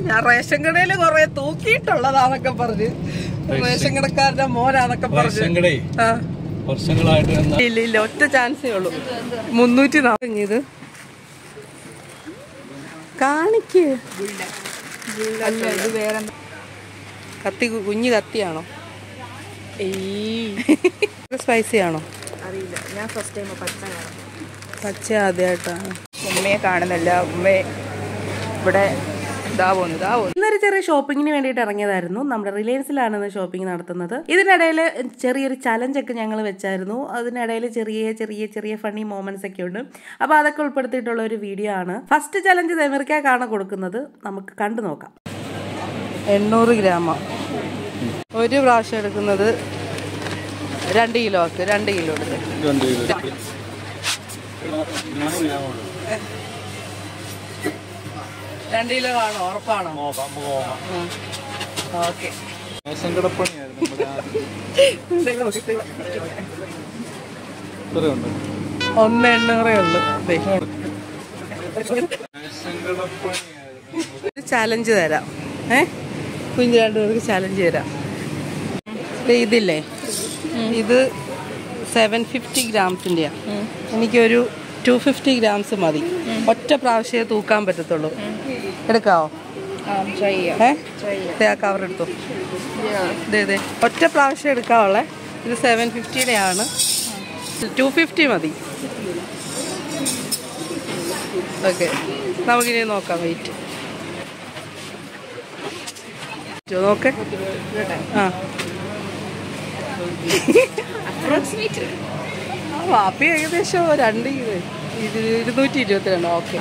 ഞാൻ റേഷൻ കടയില് കൊറേ തൂക്കിയിട്ടുള്ളതാന്നൊക്കെ പറഞ്ഞ് റേഷൻ കടക്കാരന്റെ മോനാന്നൊക്കെ പറഞ്ഞു. ഇല്ല ഇല്ല, ഒറ്റ ചാൻസേ ഉള്ളൂ. 340 ഇത് കാണിക്ക്. അല്ല ഇത് വേറെ കത്തി, കുഞ്ഞു കത്തിയാണോ? സ്പൈസി ആണോ അറിയില്ല. ഞാൻ ഫസ്റ്റ് ടൈം പച്ച ആദ്യമായിട്ടാണ്. ഉമ്മയെ കാണുന്നില്ല. ഉമ്മയെ ഇവിടെ ഇന്നൊരു ചെറിയ ഷോപ്പിങ്ങിന് വേണ്ടിയിട്ട് ഇറങ്ങിയതായിരുന്നു. നമ്മുടെ റിലയൻസിലാണ് ഷോപ്പിംഗ് നടത്തുന്നത്. ഇതിനിടയിൽ ചെറിയൊരു ചലഞ്ചൊക്കെ ഞങ്ങൾ വെച്ചായിരുന്നു. അതിനിടയിൽ ചെറിയ ചെറിയ ചെറിയ ഫണ്ണി മൊമെന്റ്സ് ഒക്കെ ഉണ്ട്. അപ്പോൾ അതൊക്കെ ഉൾപ്പെടുത്തിയിട്ടുള്ള ഒരു വീഡിയോ ആണ്. ഫസ്റ്റ് ചലഞ്ച് തെമിർക്കാണ് കൊടുക്കുന്നത്. നമുക്ക് കണ്ടു നോക്കാം. 800 ഗ്രാം ഒരു പ്രാവശ്യം എടുക്കുന്നത് 2 കിലോ ആക്ക്. 2 കിലോ എടുത്ത് 2 കിലോ ആണോ? ഉറപ്പാണോ? ഓക്കെ. 1,800 ഉള്ളു. ചാലഞ്ച് തരാം. കുഞ്ഞു 2 പേർക്ക് ചാലഞ്ച് തരാം. ഇതില്ലേ, ഇത് 750 ഗ്രാംസിൻ്റെയാണ്. എനിക്കൊരു 250 ഗ്രാംസ് മതി. ഒറ്റ പ്രാവശ്യമേ തൂക്കാൻ പറ്റത്തുള്ളൂ. എടുക്കാവോ? കവർ എടുത്തു. ഇതേ ഒറ്റ പ്രാവശ്യം എടുക്കാവുള്ളേ. ഇത് 750 ആണ്. 250 മതി. ഓക്കെ, നമുക്കിനി നോക്കാം. വെയിറ്റ് നോക്കെ. ആ വാപ്പി ഏകദേശം 2 കിലോ 222. ഓക്കെ,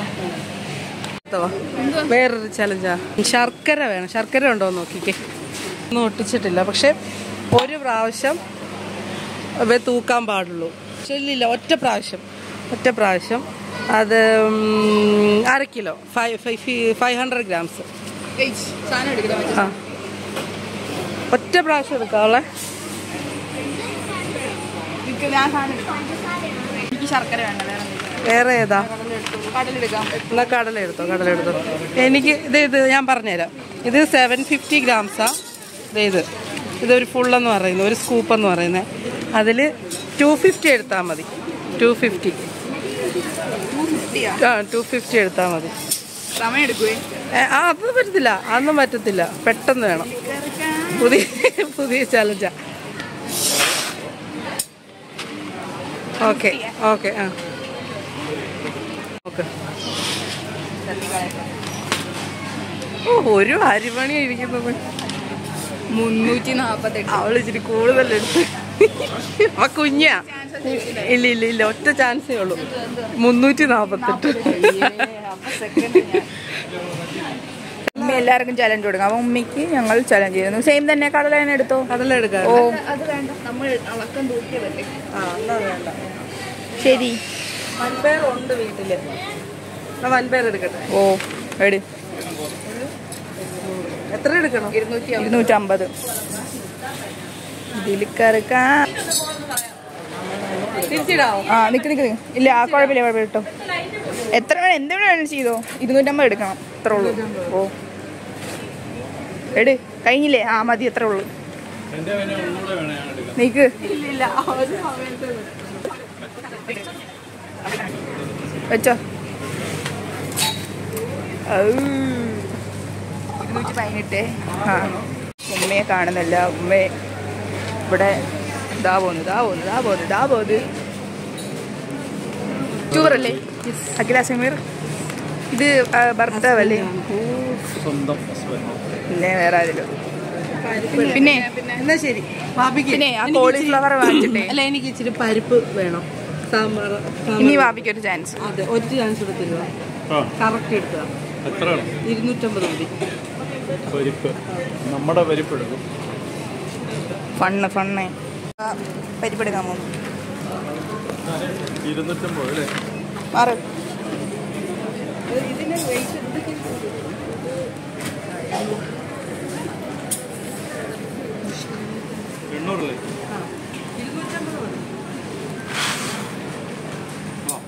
വേറൊരു ചലഞ്ചാ. ശർക്കര വേണം. ശർക്കര ഉണ്ടോ എന്ന് നോക്കിക്കേ. ഒന്നും ഒട്ടിച്ചിട്ടില്ല, പക്ഷെ ഒരു പ്രാവശ്യം തൂക്കാൻ പാടുള്ളൂ. ശരിയില്ല, ഒറ്റ പ്രാവശ്യം. അത് 1/2 കിലോ 500 ഗ്രാംസ്. ആ, ഒറ്റ പ്രാവശ്യം എടുക്കാവുള്ളേ. വേറെ ഏതാ? എന്നാ കടലെടുത്തോ. എനിക്ക് ഇത് ഞാൻ പറഞ്ഞുതരാം. ഇത് 750 ഗ്രാംസാ. ഇതൊരു ഫുള്ളെന്ന് പറയുന്നത്, ഒരു സ്കൂപ്പ് എന്ന് പറയുന്നത്. അതിൽ 250 എടുത്താൽ മതി. 250 എടുത്താൽ മതി. സമയം എടുക്കുവേ? അതൊന്നും പറ്റത്തില്ല. അതൊന്നും പറ്റത്തില്ല. പെട്ടെന്ന് വേണം. പുതിയ ചലഞ്ചാ. ഓക്കെ. ആ ഓക്കെ. ഒരു അരിമണി ഇരിക്കുന്നത് 348. അവള് ഇച്ചിരി കൂടുതലെടുത്ത്. ആ കുഞ്ഞാ. ഇല്ല, ഒറ്റ ചാൻസേ ഉള്ളൂ. 348. ഉമ്മ എല്ലാവർക്കും ചലഞ്ച് കൊടുക്കാം. അപ്പൊ ഉമ്മയ്ക്ക് ഞങ്ങൾ ചലഞ്ച് ചെയ്യുന്നു. സെയിം തന്നെ. കടല തന്നെ എടുത്തോ. കടല എടുക്കാം. ഓ, അത് വേണ്ട, നമ്മൾ അളക്കം തൂക്കിയതല്ലേ. എന്നാ വേണ്ട. ശരി, വൻപയർ ഉണ്ട് വീട്ടില്. വൻപയർ എടുക്കട്ടെ. ഓ എട്. എത്ര എടുക്കണം? 250. ഇതിലിക്കറക്കാ. തിരിച്ചിടാവോ? നിക്ക്. ഇല്ല, കുഴപ്പമില്ല കേട്ടോ. എത്ര വേണം, എന്ത് വേണം ചെയ്തോ. 250 എടുക്കണം. അത്ര ഉള്ളൂ. ഓ എട്. കഴിഞ്ഞില്ലേ? മതി, എത്ര ഉള്ളു. നീക്ക്. വെച്ചോ. 218. ഉമ്മയെ കാണുന്നില്ല. ഉമ്മയെ ഇവിടെ ദാ പോന്ന്. ടൂറല്ലേ അഖില സമീർ? ഇത് ഭർത്താവല്ലേ? പിന്നെ വേറെ ആരെങ്കിലും? പിന്നെ എന്നാ ശരി. പിന്നെ ആ കോളിഫ്ലവർ വാങ്ങിച്ചിട്ടേ. അല്ല, എനിക്ക് ഇച്ചിരി പരിപ്പ് വേണം. സാമ്പാർ. ഇനി വാപ്പിക്ക് ഒരു ചാൻസ്. അതെ, ഒരു ചാൻസ് എടുത്തില്ല. കറക്റ്റ് എടുക്കുക. 250 മതി. നമ്മുടെ പരിപ്പ് എടുക്കും. ഫണ്ണ് പരിപ്പെടുക്കാൻ പോകുന്നു. 250 അല്ലേ? മാറ്. ഇതിന് വെയിറ്റ് 800 അല്ലേ?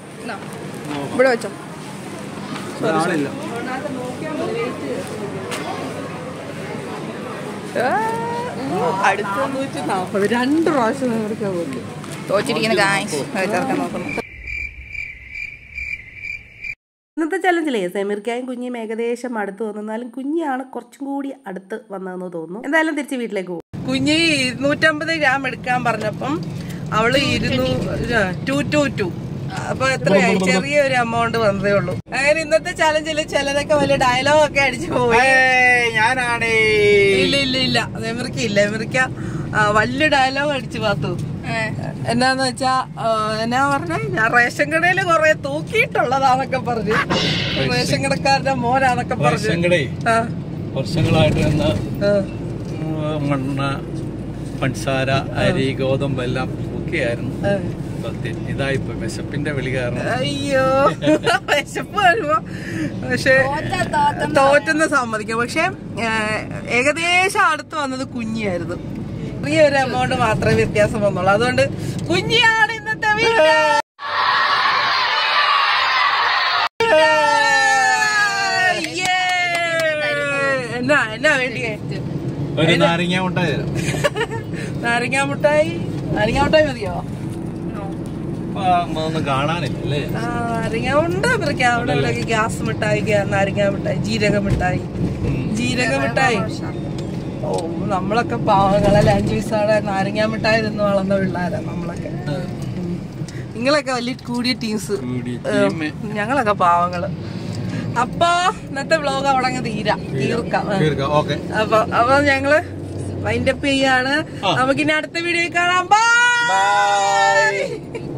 ഇവിടെ വെച്ചോ. ആളില്ല. അടുത്ത് 140 2 പ്രാവശ്യം നേർക്കാൻ പോയി. തോച്ചിരിക്കുന്ന ഗായ്സ് നോക്കുന്നു. ഇന്നത്തെ ചലഞ്ചിലേ സെമീർക്കായും കുഞ്ഞിയും ഏകദേശം അടുത്ത് വന്നാലും കുഞ്ഞിയാണ് കുറച്ചും കൂടി അടുത്ത് വന്നതെന്ന് തോന്നുന്നു. എന്തായാലും തിരിച്ച് വീട്ടിലേക്ക് പോകും. കുഞ്ഞി 250 ഗ്രാം എടുക്കാൻ പറഞ്ഞപ്പം അവള് 222. അപ്പൊ എത്രയായി? ചെറിയൊരു എമൗണ്ട് വന്നതേ ഉള്ളൂ. അങ്ങനെ ഇന്നത്തെ ചലഞ്ചില് ചിലരൊക്കെ വലിയ ഡയലോഗ് ഒക്കെ അടിച്ചു പോയി. ഞാനാണേ. ഇല്ല അമേരിക്ക വലിയ ഡയലോഗ് അടിച്ചു പാത്തു. എന്നാന്ന് വെച്ചാ എന്നാ പറഞ്ഞ ഞാൻ റേഷൻ കടയില് കൊറേ തൂക്കിയിട്ടുള്ളതാന്നൊക്കെ പറഞ്ഞു. റേഷൻ കടക്കാരന്റെ മോനാന്നൊക്കെ പറഞ്ഞു. വർഷങ്ങളായിട്ട് മണ്ണ, പഞ്ചസാര, അരി, ഗോതമ്പെല്ലാം തൂക്കിയായിരുന്നു. ഇതായിപ്പോ വിശപ്പിന്റെ വിളി കാരണം. അയ്യോ വിശപ്പ് വരുമ്പോ പക്ഷെ തോറ്റെന്ന് സമ്മതിക്കാം. പക്ഷെ ഏകദേശം അടുത്ത് വന്നത് കുഞ്ഞിയായിരുന്നു. ചെറിയൊരു എമൗണ്ട് മാത്രമേ വ്യത്യാസം വന്നുള്ളൂ. അതുകൊണ്ട് കുഞ്ഞിയാണ് ഇന്നത്തെ വീഡിയോ. എന്നാ വേണ്ടിയേ? ഒരു നാരങ്ങ മുട്ടായി. നാരങ്ങ മുട്ടായി മതിയോ? ഒന്നും കാണാനില്ലേ? നാരങ്ങ ഉണ്ട്. അവിടെ ഗ്യാസ് മിഠായി, നാരങ്ങ മിഠായി, ജീരക മിഠായി. ഓ നമ്മളൊക്കെ പാവങ്ങളല്ല. 5 വയസ്സാടെ നാരങ്ങ മിഠായി നിന്ന് വളർന്ന പിള്ളേരാ നമ്മളൊക്കെ. നിങ്ങളൊക്കെ വലിയ കൂടിയ ടീംസ്, ഞങ്ങളൊക്കെ പാവങ്ങള്. അപ്പൊ ഇന്നത്തെ വ്ലോഗ് അവിടെ തീർക്കാം. അപ്പൊ ഞങ്ങള് വൈൻഡപ്പ് ചെയ്യാണ്. നമുക്കിനി അടുത്ത വീഡിയോ കാണാം. ബൈ.